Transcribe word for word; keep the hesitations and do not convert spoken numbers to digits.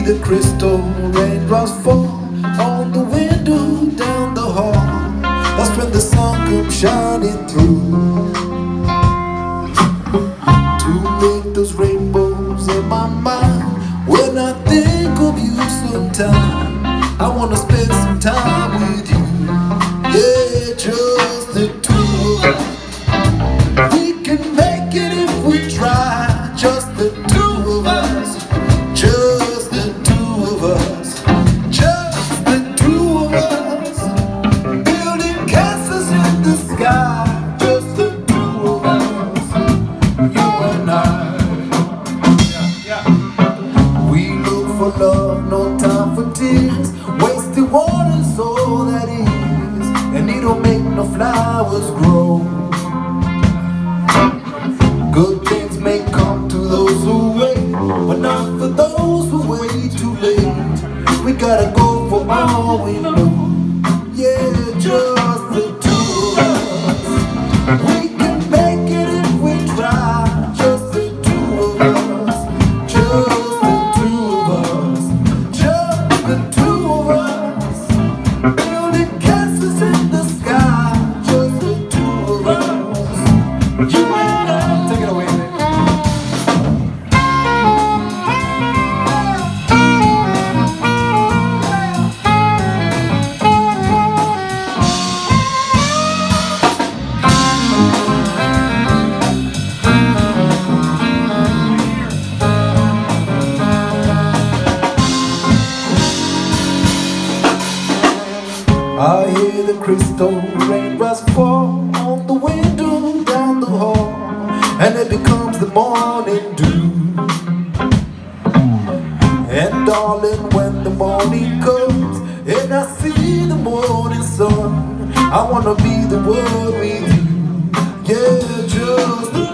the crystal raindrops fall on the window down the hall. That's when the sun comes shining through to make those rainbows in my mind. When I think of you sometime, I wanna spend some time with you. Yeah, just the two of us. We can make it if we try. Just the two of us. Just the two of us. Just the two of us. Building castles in the sky. Just the two of us. You and I. We look for love, no time for tears. Wasted water's all that is, and it don't make no flowers grow. Good things may come to those who wait, but not for those who wait too late. We gotta go for all we know. Yeah, just the two of us. We can make it if we try. Just the two of us. Just the two of us. Just the two of us. Building castles in the sky. Just the two of us. You and I. Take it away, baby. I hear the crystal raindrops fall on the window down the hall, and it becomes the morning dew. And darling, when the morning comes and I see the morning sun, I wanna be the one with you. Yeah, just